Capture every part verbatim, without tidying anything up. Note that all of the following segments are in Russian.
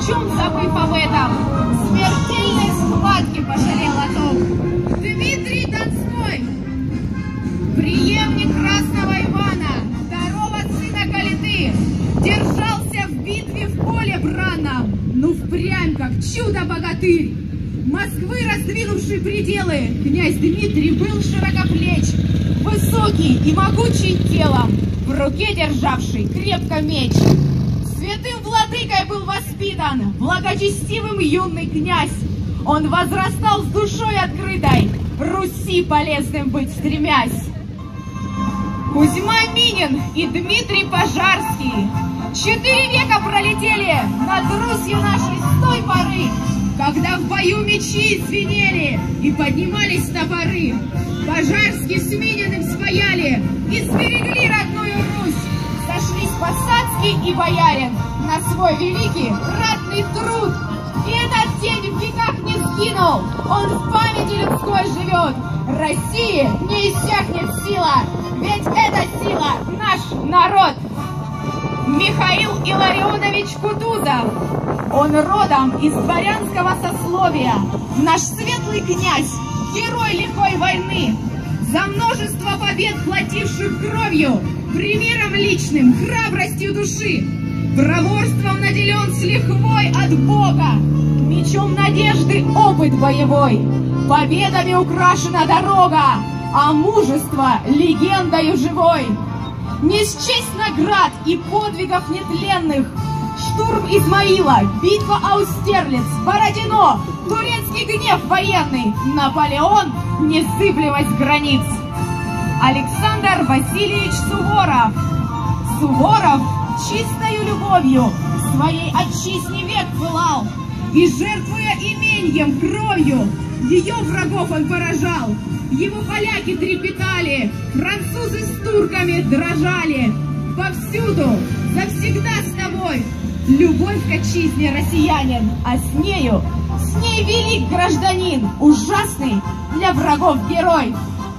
чем забыв об этом, смертельной схватке пожалел о том. Дмитрий Донской, преемник Красного Ивана, второго сына Калиты, держался в битве в поле бранном, ну впрямь как чудо-богатырь. Москвы раздвинувший пределы, князь Дмитрий был широкоплеч, высокий и могучий телом, в руке державший крепко меч. Святым владыкой был воспитан, благочестивым юный князь. Он возрастал с душой открытой, Руси полезным быть стремясь. Кузьма Минин и Дмитрий Пожарский четыре века пролетели над Русью нашей с той поры, когда в бою мечи звенели и поднимались топоры. Пожарский с Мининым свояли и сберегли родную Русь. Сошлись Посадский и боярин на свой великий ратный труд. И этот день в веках не сгинул, он в памяти людской живет. России не иссякнет сила, ведь эта сила наш народ. Михаил Илларионович Кутузов, он родом из дворянского сословия, наш светлый князь, герой лихой войны, за множество побед, плативших кровью, примером личным, храбростью души, проворством наделен с лихвой от Бога, мечом надежды опыт боевой, победами украшена дорога, а мужество легендою живой. Не счесть наград и подвигов нетленных, штурм Измаила, битва Аустерлиц, Бородино, турецкий гнев военный, Наполеон, незыблемость границ. Александр Васильевич Суворов. Суворов чистою любовью своей отчизне век пылал, и, жертвуя именьем, кровью, ее врагов он поражал. Его поляки трепетали, французы с турками дрожали. Повсюду, завсегда с тобой, любовь к отчизне россиянин, а с нею, с ней велик гражданин, ужасный для врагов герой.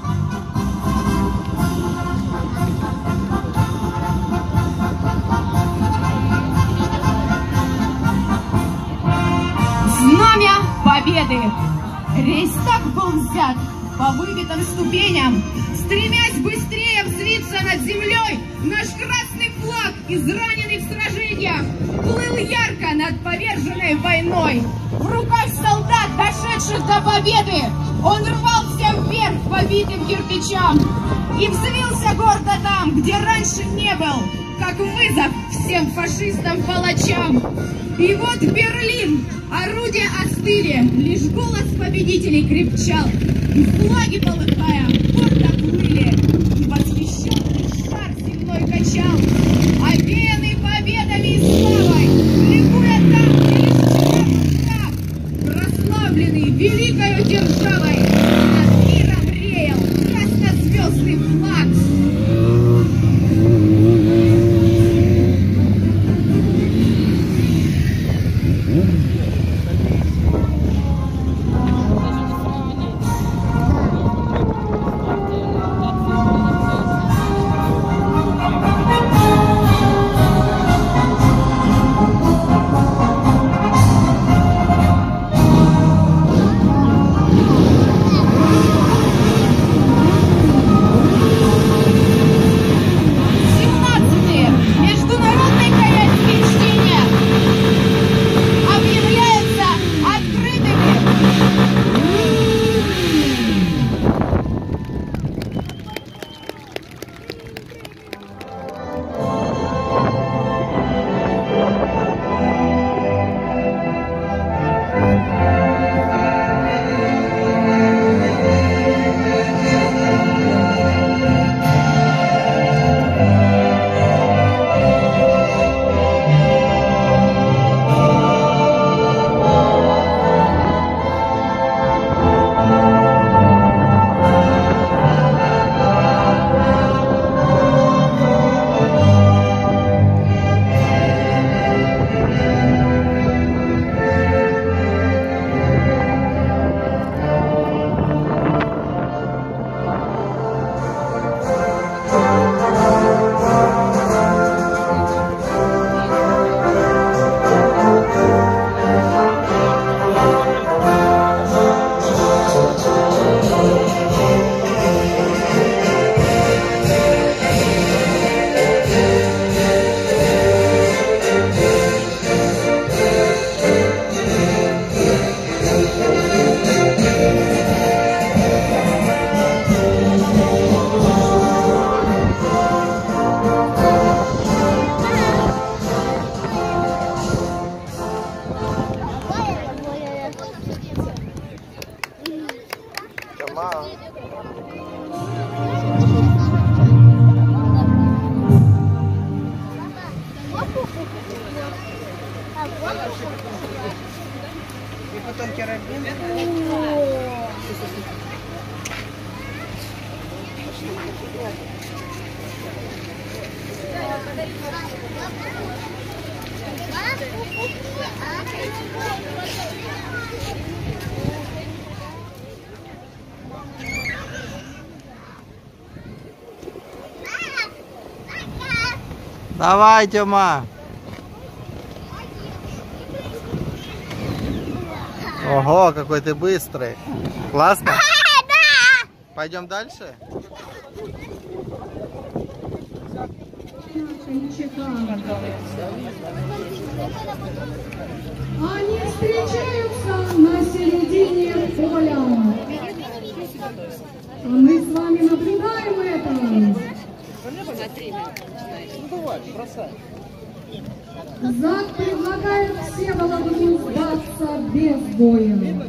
Знамя победы! Рейхстаг был взят по выбитым ступеням, стремясь быстрее взвиться над землей, наш красный флаг, израненный в сражениях, плыл ярко над поверженной войной. В руках солдат, дошедших до победы, он рвался вверх по битым кирпичам и взвился гордо там, где раньше не был, как вызов всем фашистам-палачам. И вот Берлин, орудия остыли, лишь голос победителей крепчал, и флаги, полыхая, гордо плыли, и восхищенный шар земной качал, овеянный победами и славой, ликуя там, где лишь враг, прославленный великою державой, над миром реял краснозвездный флаг. И потом керамбин. Давай, Тёма. Ого, какой ты быстрый. Классно? Да! Пойдем дальше? Они встречаются на середине поля. А мы с вами наблюдаем это. Зак предлагает Всеволоду сдаться без боя.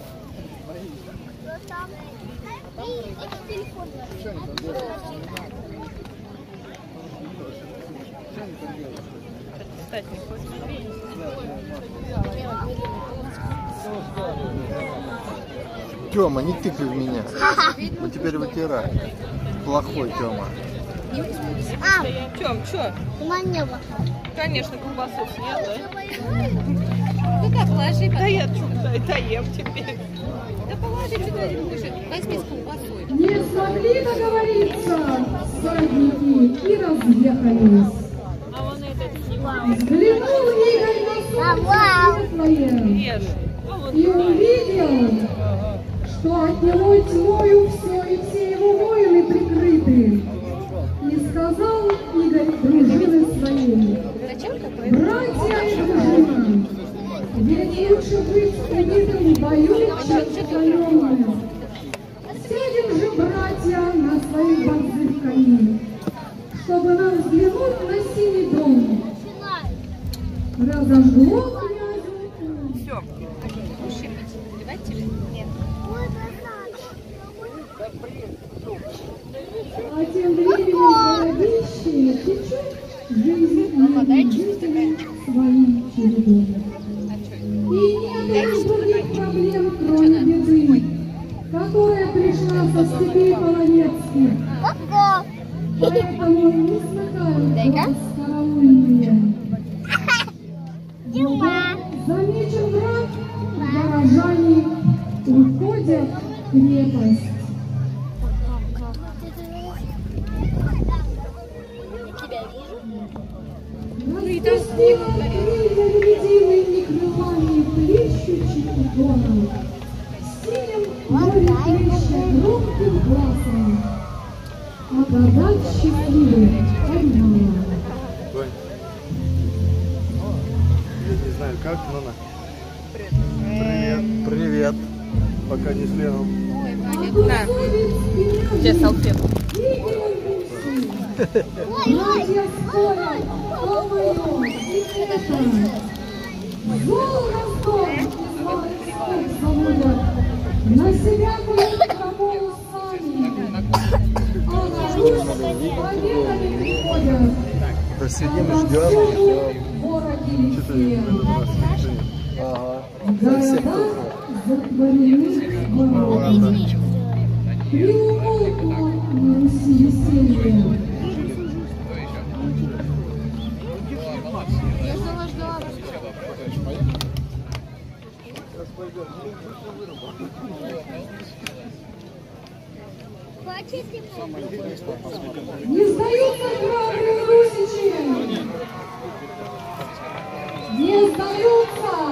Тёма, не тыкай в меня. Ну теперь вытирай. Плохой Тёма. А, Тём, чё? манева. Конечно, колбасу съел, да? Ну как, положи, Да я чё, да, доем теперь. да положи, что ты кушать. Возьми с колбасой. Не смогли договориться всадники и разъехались. А вон этот снимал. Взглянул Игорь на солнце светлое Ешь. А вон и увидел, что от него тьмою все и все его воины прикрыты. И сказал Игорь дружины своей: братья и дружина, ведь лучше быть убитым в бою, чем покоренным. Сядем же, братья, на своих борзых коней, чтобы нам взглянуть на синий дом. Разожгло князю. Всё. Давай тебе. Нет. А тем временем городище течет жизнь жителей своим чередом. И нет других проблем, кроме беды, которая пришла со степей полонецких. Поэтому не смыкают глаз караульные. Замечен враг, горожане уходят в крепость. Распустила крылья лебединой и крылами плещущих утонов. Синим море плещет громким глазом, а гадать счастливых подняла. Не знаю как, но на. Привет. Привет. Пока не следом. Где салфетку? Братья спорят, кто мое и это. Зол Ростов из Володских заводят, на себя куют кому сами, а на Русь победами приходят. Посидим и ждем, ждем. Что-то не Города Ага. За всех тоже. затворены ворота. Приумолкло на Руси веселье. Не сдаются храбрые русичи! Не сдаются!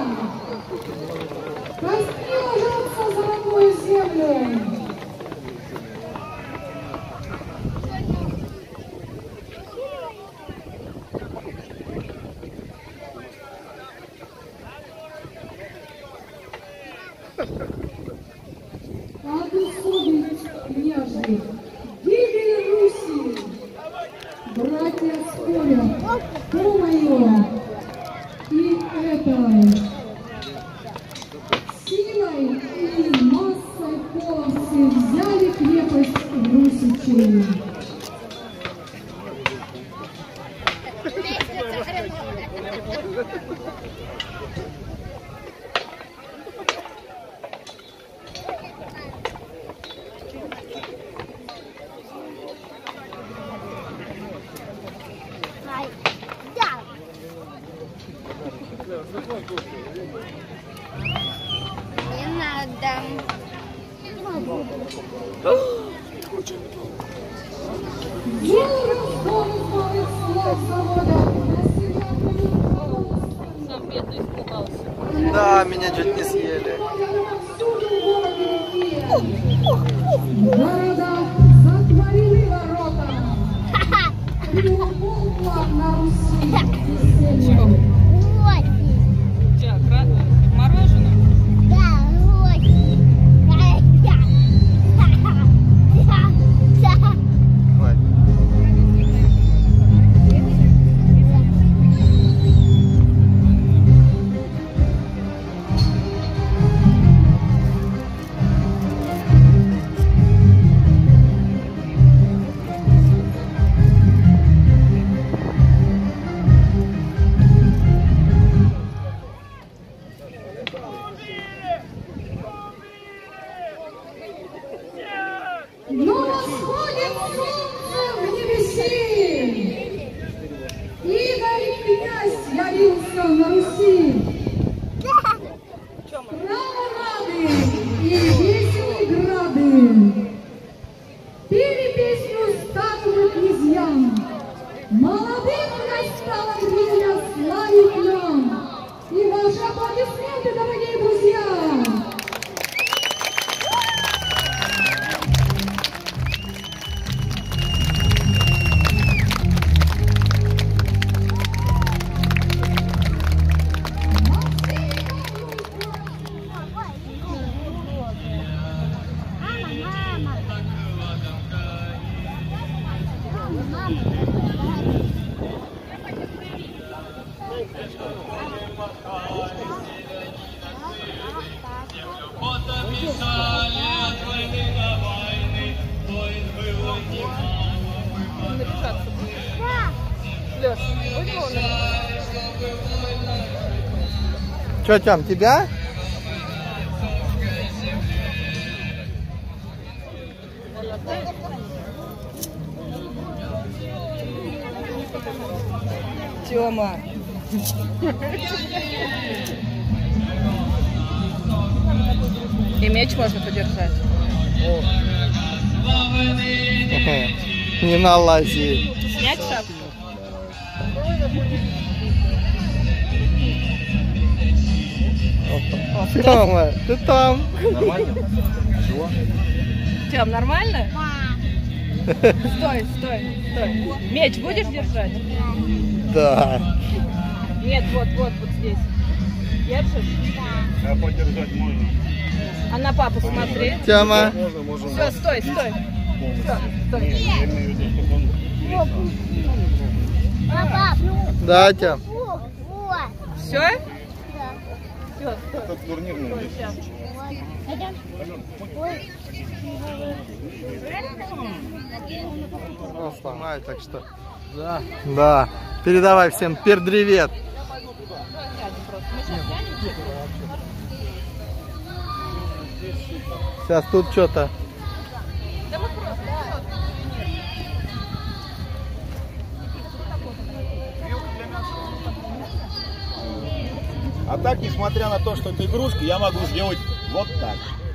Костки ложатся за родную землю! Обусобить княжьих, гибель Руси! Братья спорят, кто мое и это. Силой и массой по Не надо. Сам бедный испугался. Да, меня чуть не съели. Города затворили ворота. И умолкла на Руси веселье. Вот. Че, мороженое? Да, вот. Хватит. Но восходит солнце в небеси. Игорь князь явился на Руси. Право рады и веселые грады. Пели песню статуи князьям. Молодым настало время славить нам. И ваши аплодисменты, дорогие друзья. Наряжаться будет. Лёш, будем его наряжаться? Че, Тём, тебя? Тёма. И меч можно подержать. Не налази. Снять шапку? Тёма, ты там? Тём, нормально? Стой, стой, стой. Меч будешь держать? Да. Нет, вот, вот, вот здесь. Держишь? А подержать можно. А на папу смотри. Тёма. Можно, можно. Все, стой, стой. Всё, стой. Я имею в виду, чтобы он... Папа, Да, Тём. вот, вот. Все? Да. Все, стой. Этот турнирный Стой, здесь. сейчас. Ой. Он снимает, так что. Да. Да. Передавай всем пердревет. Сейчас тут что-то. А так, несмотря на то, что это игрушка, я могу сделать вот так.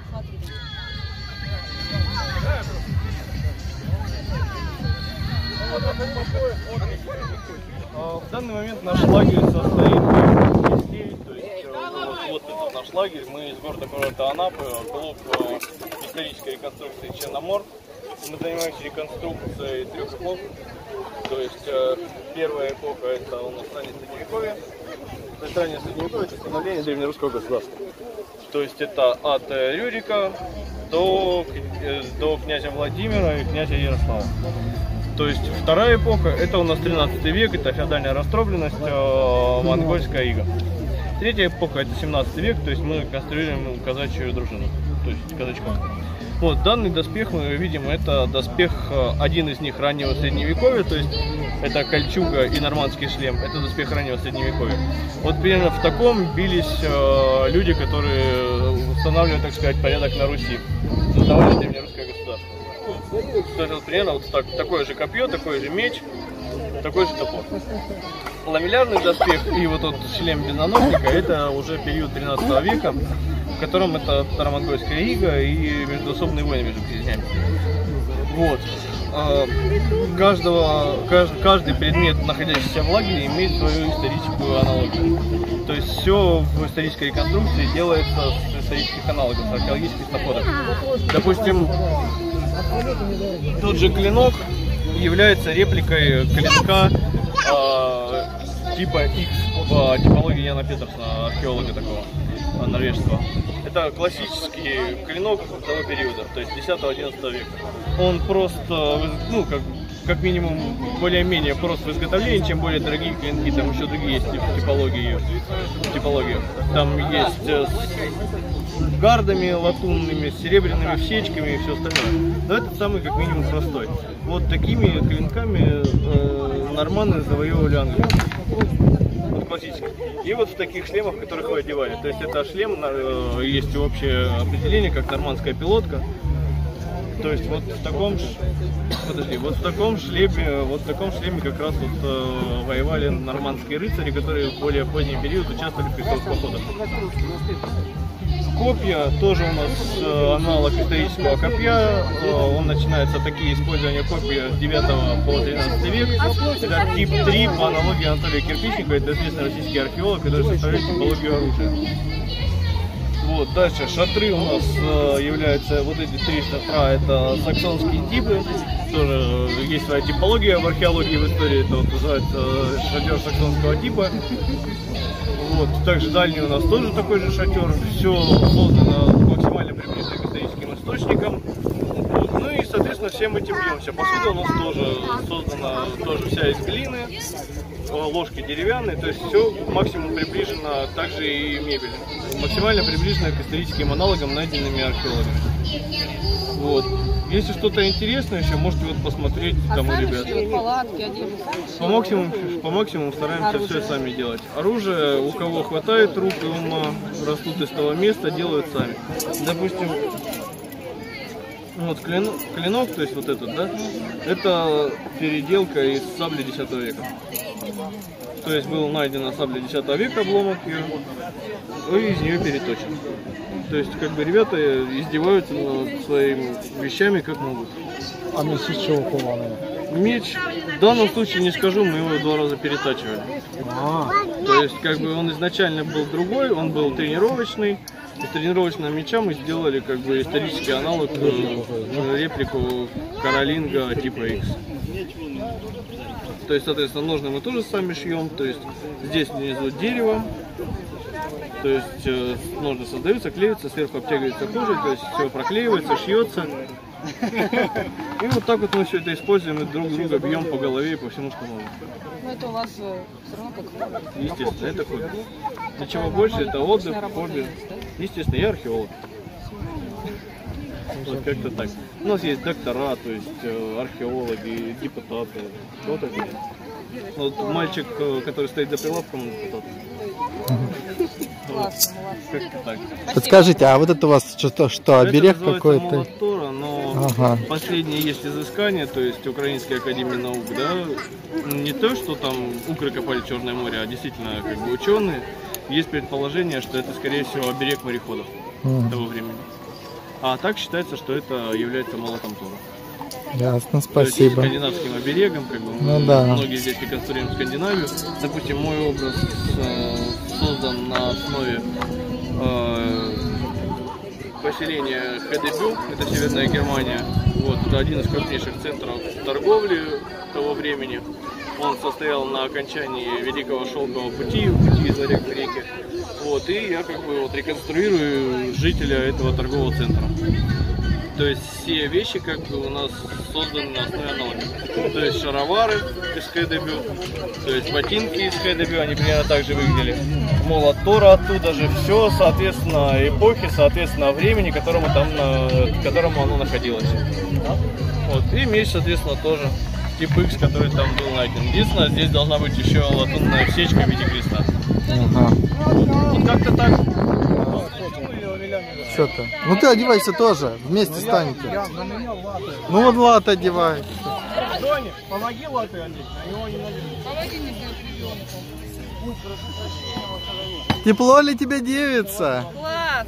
В данный момент наш лагерь состоит из частей, то есть э, вот, вот это наш лагерь, мы из города курорта Анапы, клуб э, исторической реконструкции Черномор. Мы занимаемся реконструкцией трех эпох, то есть э, первая эпоха это у нас раннее средневековье, то есть раннее средневековье это становление древнерусского государства. То есть это от э, Рюрика до, э, до князя Владимира и князя Ярослава. То есть вторая эпоха, это у нас тринадцатый век, это феодальная раздробленность, э, монгольская ига. Третья эпоха, это семнадцатый век, то есть мы конструируем казачью дружину, то есть казачков. Вот, данный доспех мы видим, это доспех, один из них раннего средневековья, то есть это кольчуга и нормандский шлем, это доспех раннего средневековья. Вот примерно в таком бились э, люди, которые устанавливали, так сказать, порядок на Руси, создавали древнерусское государство. То есть вот примерно вот так, такое же копье, такой же меч, такой же топор. Ламеллярный доспех и вот тот шлем без наносника, это уже период тринадцатого века, в котором это Таро-Монгольская ига и междоусобные войны между князьями. Вот. Каждого, каждый, каждый предмет, находящийся в лагере, имеет свою историческую аналогию. То есть все в исторической реконструкции делается с исторических аналогов, с археологических находок. Допустим, тот же клинок является репликой клинка э, типа X по типологии Яна Петерсона, археолога такого норвежского. Это классический клинок того периода, то есть десятого-одиннадцатого века. Он просто, ну, как, как минимум, более-менее прост в изготовлении, чем более дорогие клинки. Там еще другие есть типологии. типологии. Там есть с гардами латунными, с серебряными всечками и все остальное. Но этот самый, как минимум, простой. Вот такими клинками э, норманны завоевывали Англию. Классических. И вот в таких шлемах, в которых вы одевали. То есть это шлем, э, есть общее определение, как нормандская пилотка. То есть вот в таком, подожди, вот в таком шлеме, вот в таком шлеме как раз вот э, воевали нормандские рыцари, которые в более поздний период участвовали в крестовых походах. Копья тоже у нас э, аналог исторического копья. Э, он начинается, такие использования копья с девятого по тринадцатый век. Это тип три по аналогии Анатолия Кирпичника. Это известный российский археолог, который составляет типологию оружия. Вот, дальше шатры у нас э, являются, вот эти три шатра, это саксонские типы. Тоже есть своя типология в археологии, в истории. Это вот называется шатер саксонского типа. Вот, также дальний у нас тоже такой же шатер. Все создано максимально приближенно к историческим источникам. Вот, ну и, соответственно, всем этим бьемся. Посуда у нас тоже создана тоже вся из глины, ложки деревянные, то есть все максимум приближено, также и мебель. Максимально приближено к историческим аналогам, найденными археологами. Вот. Если что-то интересное еще, можете вот посмотреть там у ребят. По максимуму, по максимуму стараемся оружие. Все сами делать. Оружие, у кого хватает рук и ума, растут из того места, делают сами. Допустим, вот клинок, клинок, то есть вот этот, да, это переделка из сабли десятого века. То есть был найдена сабля десятого века, обломок ее, и из нее переточен. То есть, как бы, ребята издеваются над своими вещами как могут. А меч из чего кованый? Меч, в данном случае не скажу, мы его два раза перетачивали. А. То есть, как бы, он изначально был другой, он был тренировочный. Из тренировочного меча мы сделали, как бы, исторический аналог, реплику каролинга типа X. То есть, соответственно, ножны мы тоже сами шьем. То есть, здесь внизу дерево. То есть э, ножны создаются, клеятся, сверху обтягивается кожей, то есть все проклеивается, шьется. И вот так вот мы все это используем и друг друга бьем по голове и по всему, что можно. Но это у вас э, все равно как хобби. Естественно, это хобби. Ничего больше, это отдых, хобби. Естественно, я археолог. Вот как-то так. У нас есть доктора, то есть э, археологи, депутаты. Вот это. Вот мальчик, который стоит за прилавком, он депутат. Классно, молодцы. Подскажите, а вот это у вас что, что оберег какой-то? Но ага. Последнее есть изыскание, то есть Украинской академии наук, да, не то, что там укры копали Черное море, а действительно, как бы, ученые, есть предположение, что это, скорее всего, оберег мореходов mm. того времени. А так считается, что это является молотом Тора. Ясно, спасибо. То есть скандинавским оберегом, как бы, ну, мы, да. многие здесь реконструируем Скандинавию. Допустим, мой образ э, создан на основе э, поселения Хедебю, это Северная Германия. Вот, это один из крупнейших центров торговли того времени. Он состоял на окончании Великого Шелкового пути, пути из Варяг в реке. Вот, и я, как бы, вот, реконструирую жителя этого торгового центра. То есть все вещи как бы у нас созданы на основе аналогов. То есть шаровары из Хэйдебю, то есть ботинки из Хэйдебю, они примерно так же выглядели. Молот Тора оттуда же, все, соответственно, эпохи, соответственно, времени, которому там, к которому оно находилось. Вот, и меч, соответственно, тоже тип X, который там был найден. Единственное, здесь должна быть еще латунная всечка в виде креста. Ага. Вот как-то так. Что-то. Ну ты одевайся тоже, вместе станете. Ну вот лат одевай. Доня, помоги латы одеть, на него не надо. Тепло ли тебе, девица? Класс!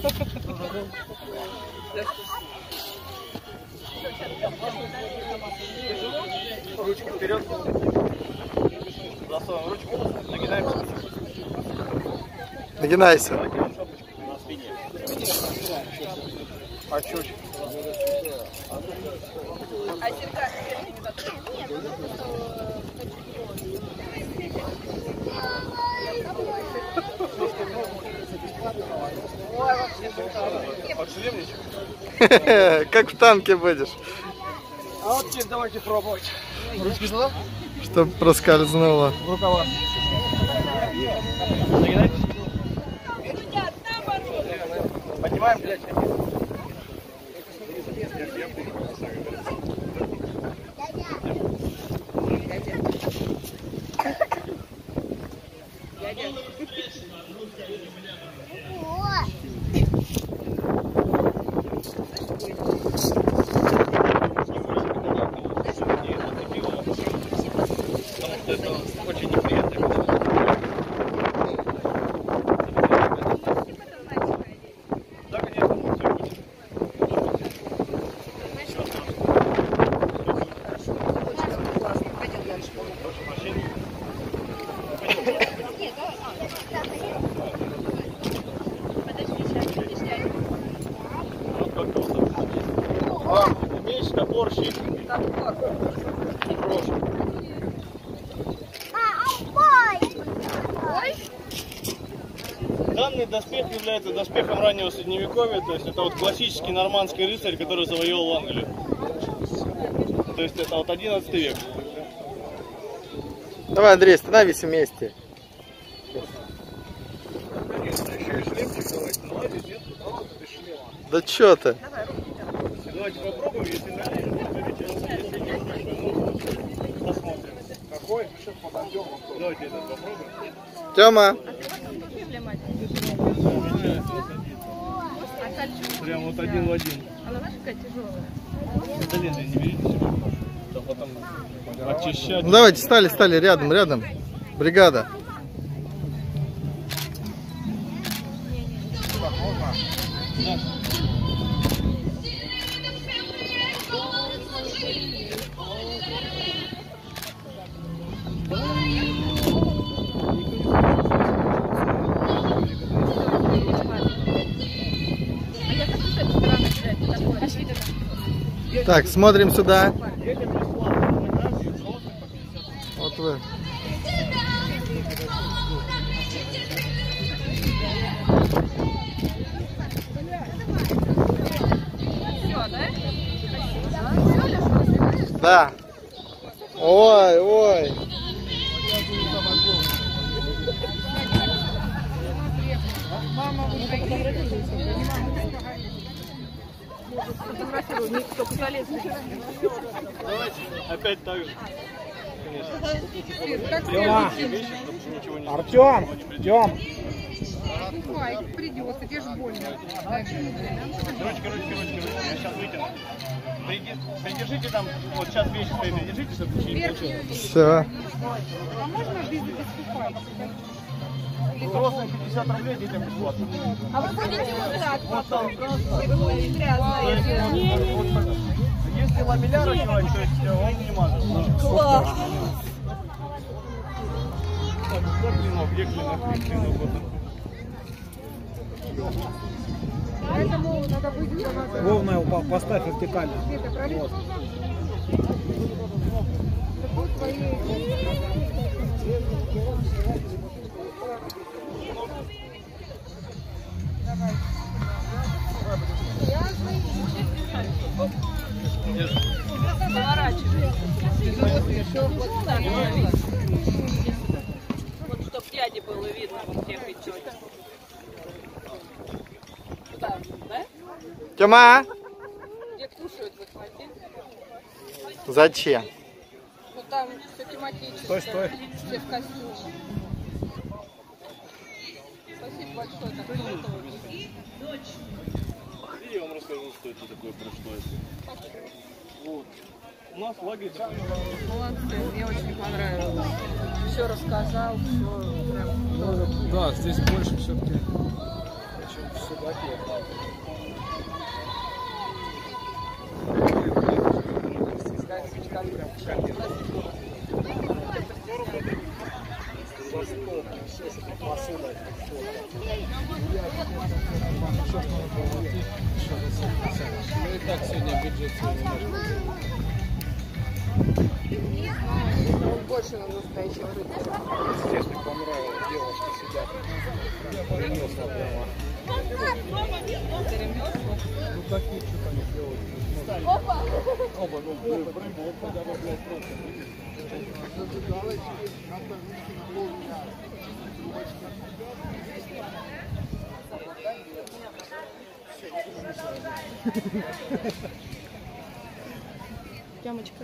Ручки вперед. Засовываем ручку, нагинаемся. Нагинайся. А чуть. Как в танке будешь. А вот теперь давайте пробовать. Ручки туда? Чтоб проскользнуло. В рукава. Нагинайтесь. Поднимаем, блядь. Очень неприятно. Да, конечно. Меч, топор, щит. Данный доспех является доспехом раннего средневековья, то есть это вот классический нормандский рыцарь, который завоевал Англию. То есть это вот одиннадцатый век. Давай, Андрей, становись вместе. Да чё ты? Давайте попробуем, если посмотрим. Какой? Давайте этот попробуем. Тёма. Прям вот один в один. Она, знаешь, какая тяжелая? Да нет, не берите, да потом очищать. Ну давайте, стали, стали рядом, рядом. Бригада. Так, смотрим сюда. Вот вы. Да. Ой, ой. Давайте опять так же. Тёма! Артём! Тём! Придется, тебе же больно. Ручки, ручки, ручки, ручки. Я сейчас вытяну. Придержите там, вот сейчас вещи свои придержите, чтобы ничего не получилось. Все. А можно без искупать? Взрослым пятьдесят рублей, детям бесплатно. А вы ходите вот так, Вот там. и вы будете грязные. Если ламеляр одевать, то есть он не мажет. Класс! Так, вот клинок, где клинок? Клинок вот он. Поэтому надо выйти на Ровно его поставь вертикально. Вот. Тёма! Где кушают, захвати. Зачем? Ну там все тематическое. Стой, стой. Все в костюме. Спасибо большое. Так круто. И я вам расскажу, что это такое прошло. Вот. У нас лагерь. Молодцы, мне очень понравилось. Все рассказал, все прям. Ну, да, здесь больше все-таки, чем в Судаке. Ну и так сегодня бюджет Больше на настоящего рыцаря. здесь мне понравилось, девушки сидят. Я ремесла прямо. Ну такие что-то они делают. Опа! Опа, ну рыба, опа, давай, блядь, просто. Ямочка.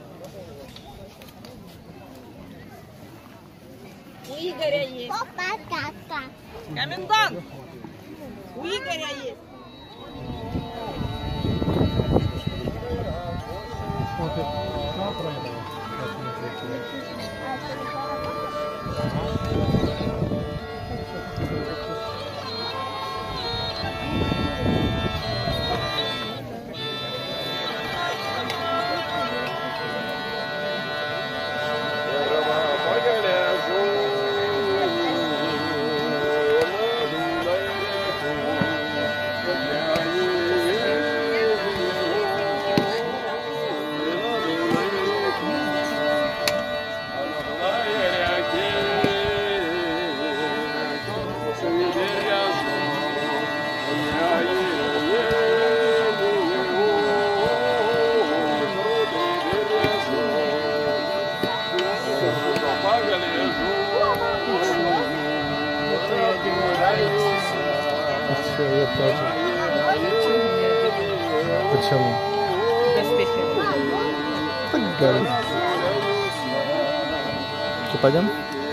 У Игоря есть. Папа, папа. Комендант! У Игоря есть. Все, я тоже. Почему? Доспехи. Так горит. Что, пойдем?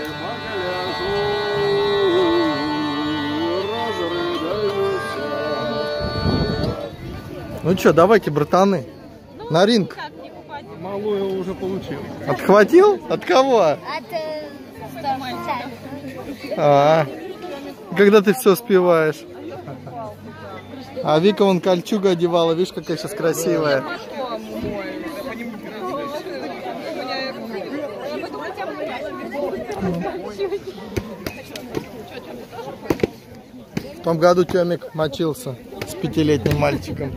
Ну что, давайте, братаны, на ринг. Малую уже получил. Отхватил? От кого? От э, старшего. А, когда ты все успеваешь. А Вика вон кольчугу одевала, видишь, какая сейчас красивая. В том году Тёмик мочился с пятилетним мальчиком.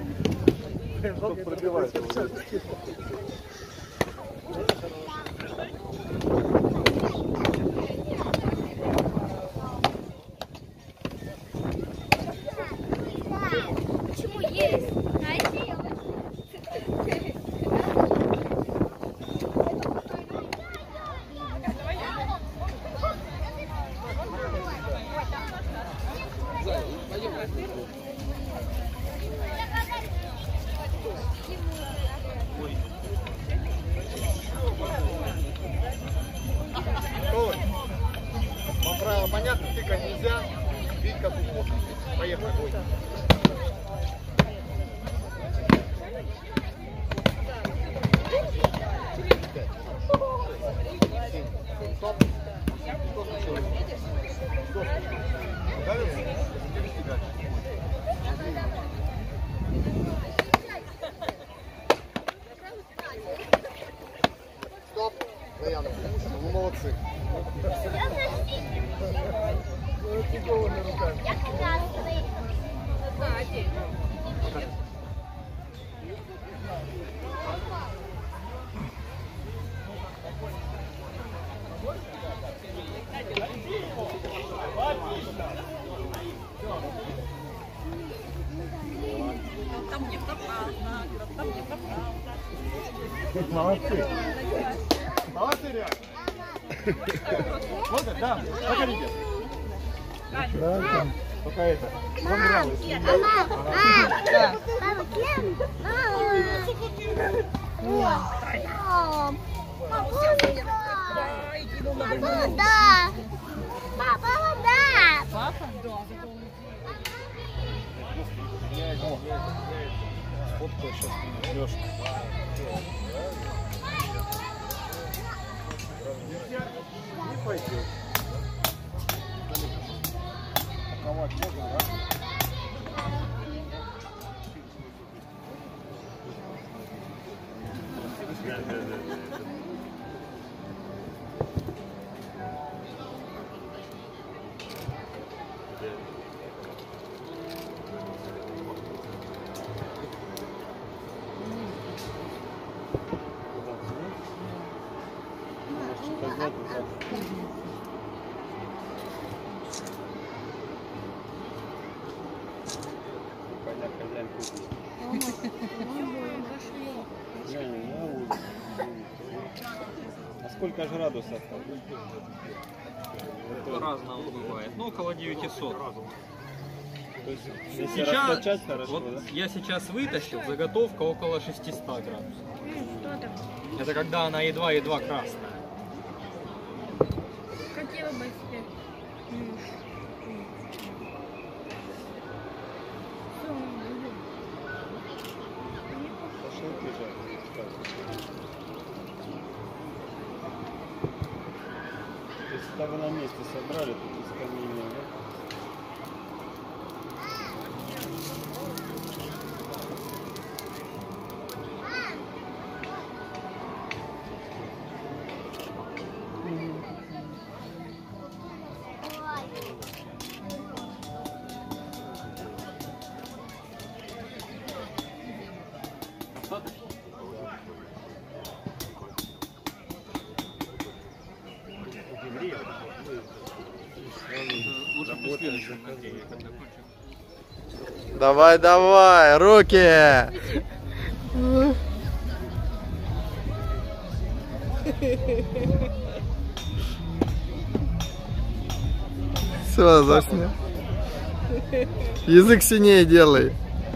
Почему есть? Найди. Вам правило понятно, тыкать нельзя, бить как угодно. Поехали, бой. Стоп! Заяна, вы молодцы. Я красный. Молодцы. Молодцы, ребят. Вот, да, покорите. Да, там. Только это. Мама, Да. папа, кем? Мама, папа, да. Папа, да. Папа? Фотку сейчас берешь. Не пойдет. Паковать можно, да? А сколько градусов? По-разному бывает. Ну, около девятисот. То есть, если Сейчас, раскачать, хорошо, вот да? я сейчас вытащил, заготовка около шестисот градусов. Это когда она едва-едва красная. Хотела бы себе. Пошел ты же. Если там вы на месте собрали, то без камня, да? Лучше при следующем нагреве, когда кончим. Давай, давай, руки! Все, засня. Язык синее делай.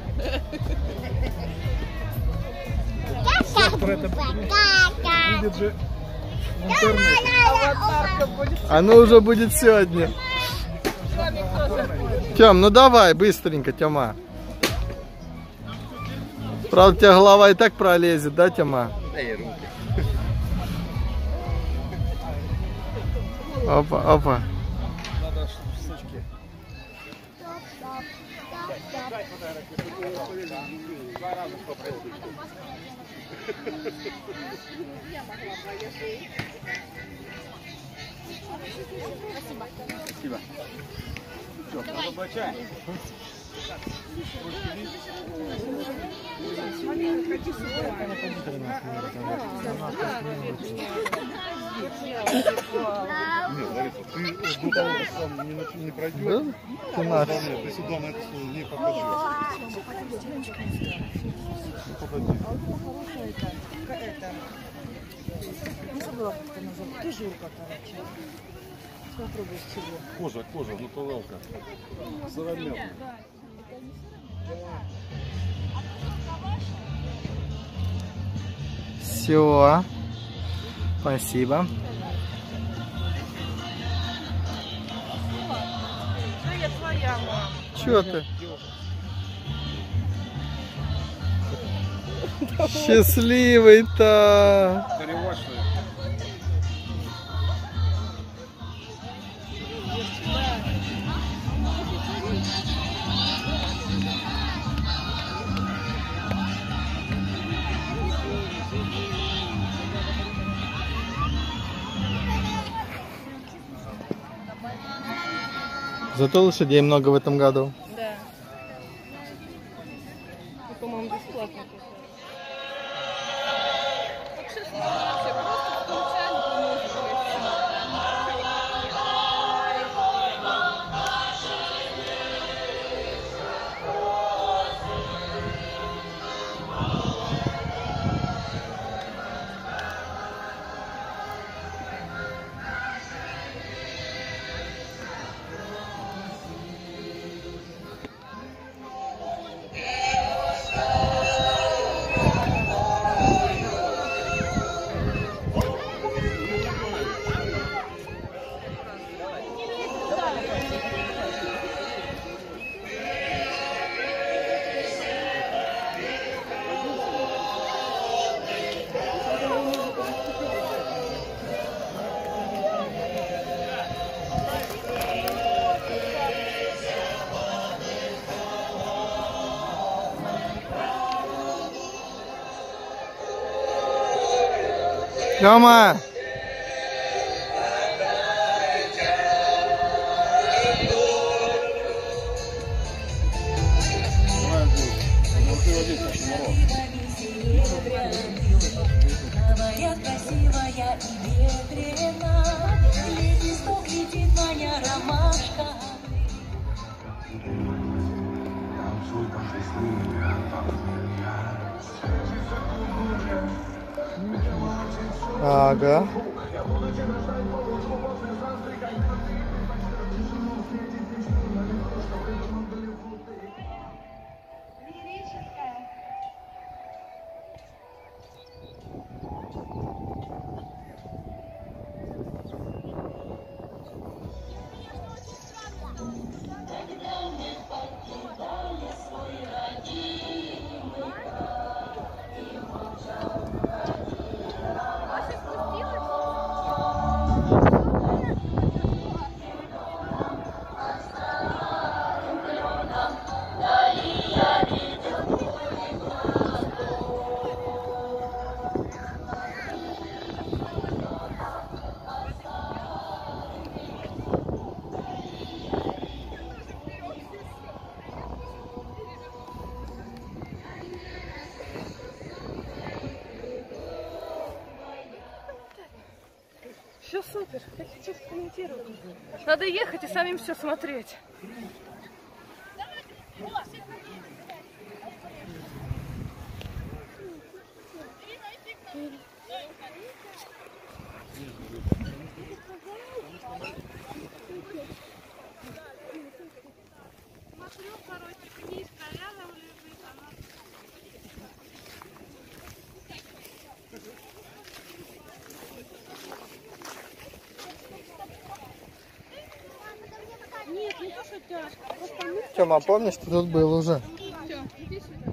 Будет же в интернете. Аватарка будет. Оно уже будет сегодня. Тём, ну давай, быстренько, Тёма. Правда, у тебя голова и так пролезет, да, Тёма? Опа, опа. Надо сучки. Два раза попросить. Спасибо. Все, разоблачаем. Нет, Лариса, ты до того, как сам не, не пройдешь, Да? Ты наш. да, нет, ты сюда на эту сторону не попадешь. Не попадешь. Не забыла, как это называется. Тужурка, короче. Попробуй чего. Кожа, кожа, натуралка. Сыромятная. Все. Спасибо. Ну, я твоя мама. Чё ты? Счастливый-то. Перевошли. Зато лошадей много в этом году. Да. И, по-моему, бесплатно. Вообще вообще просто включали по музыку и все. Тёма! Моя красивая и ветрена, лепесток летит, моя ромашка. Ага. Все супер. Я сейчас комментирую. Надо ехать и самим все смотреть. Смотрю, короче, книжка рядом лежит, она... Нет, не то, что тяжко, просто... Тёма, помнишь, ты тут был уже? Всё, иди сюда.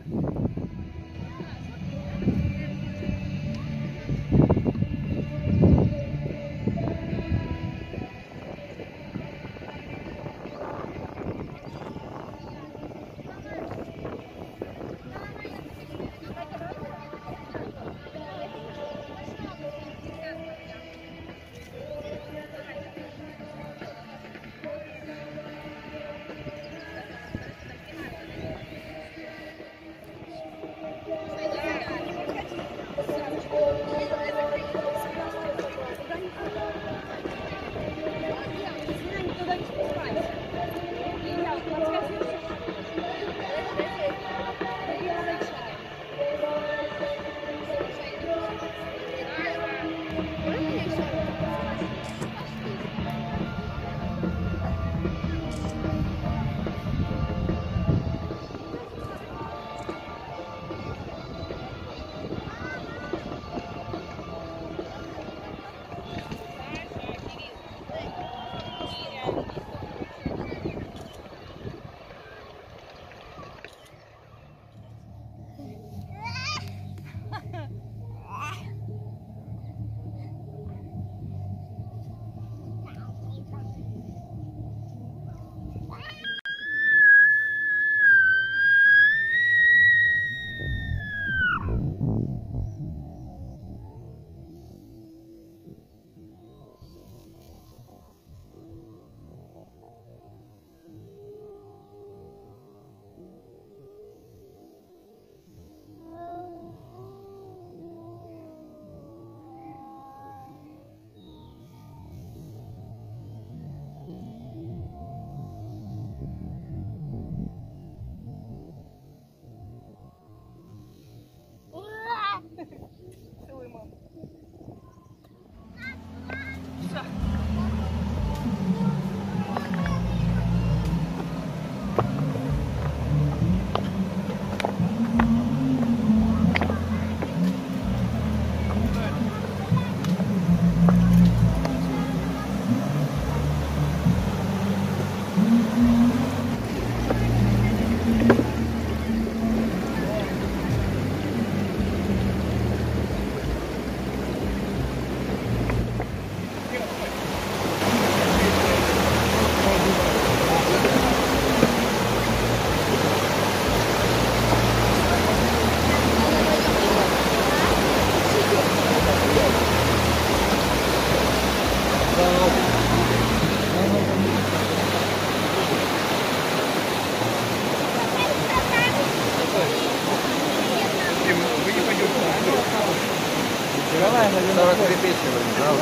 сорок три тысячи вроде,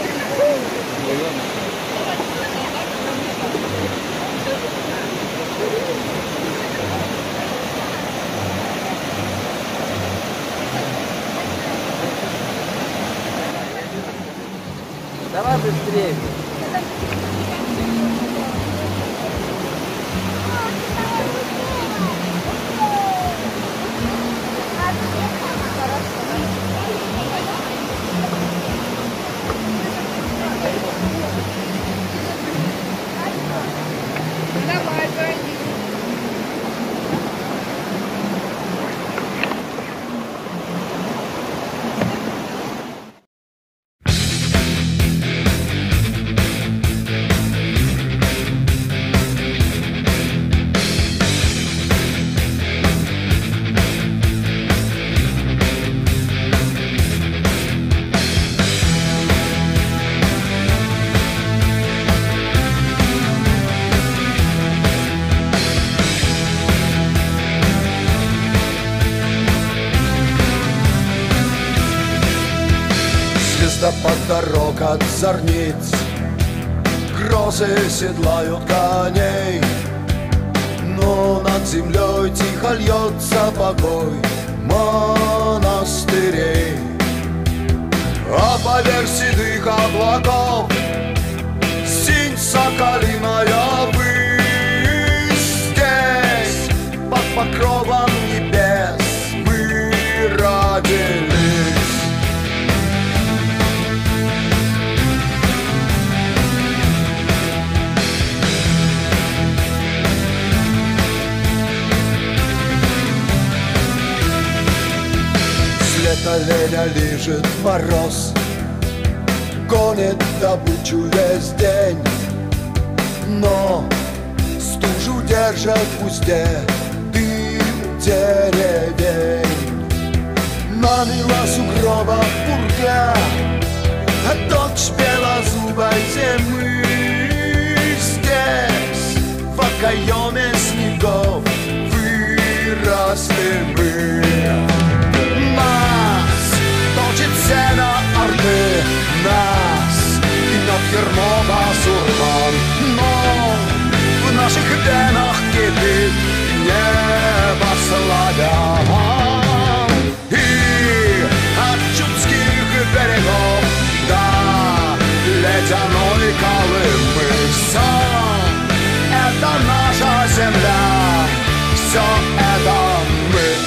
Давай быстрее. Давай, Тони. Под дорог от зорниц грозы седлают коней, но над землей тихо льется покой монастырей. А поверх седых облаков синь соколиная высь. Здесь под покровом небес мы родились. Оленя лежит мороз, гонит добычу весь день, но стужу держат в узде дым деревень. Мамила сугроба пурга, а дочь белозубой зимы. Здесь в окоеме снегов выросли мы. Сено Орды, нас гнет ермо басурман, но в наших венах кипит небо славян. И от чудских берегов до ледяной Колымы все это наша земля, все это мы.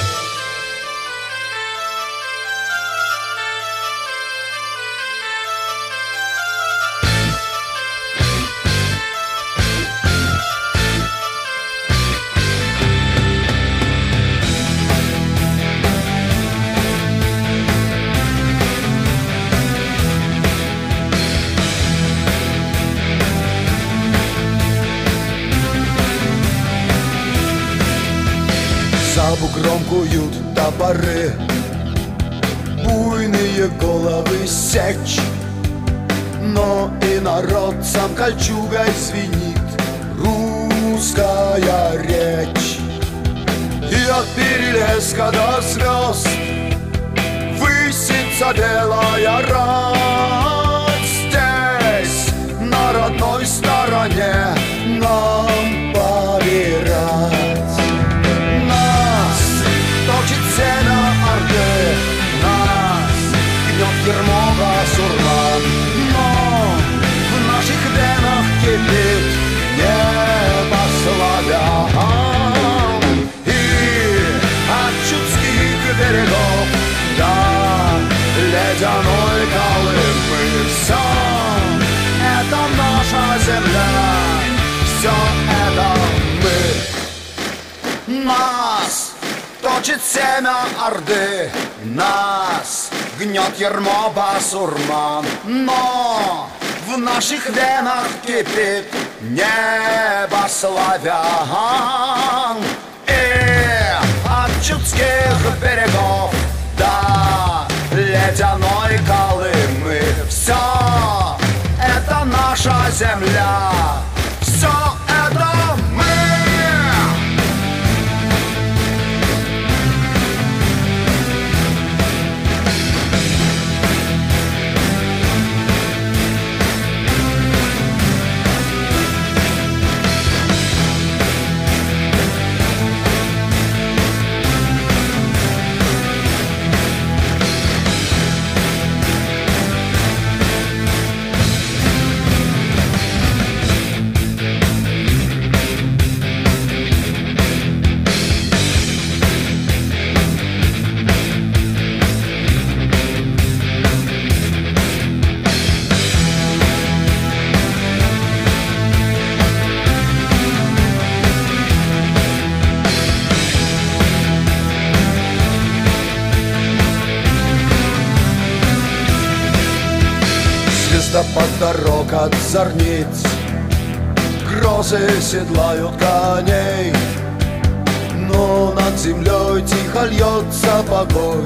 За бугром куют топоры, буйные головы сечь, но и народцам кольчугой звенит русская речь. И от Перелеска до звезд высится белая рать. Здесь, на родной стороне, нам помирать. Семя Орды, нас гнет ермо басурман, но в наших венах кипит небо славян. И от чудских берегов до ледяной Колымы все это наша земля, все это мы. Нас точит семя Орды, нас гнет ермо басурман, но в наших венах кипит небо славян. И от чудских берегов до ледяной Колымы все это наша земля, все это мы. водопад дорог от зорниц, грозы седлают коней, но над землей тихо льется покой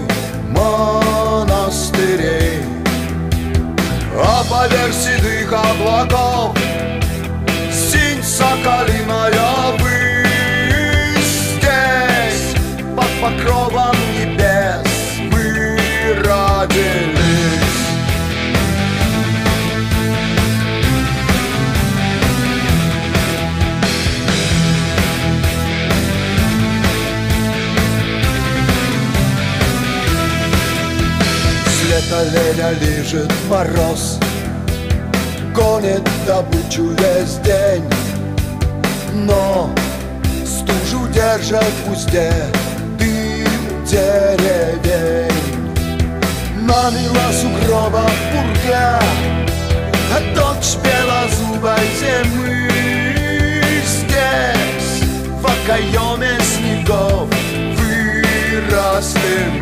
монастырей. А поверх седых облаков синь соколиная высь. Здесь под покровом небес мы родились. Лето леня лежит мороз, гонит добычу весь день, но стужу держат в узде дым деревень. Мамила сугроба пурга, а дочь белозубой зимы. Здесь в окоеме снегов выросли мы.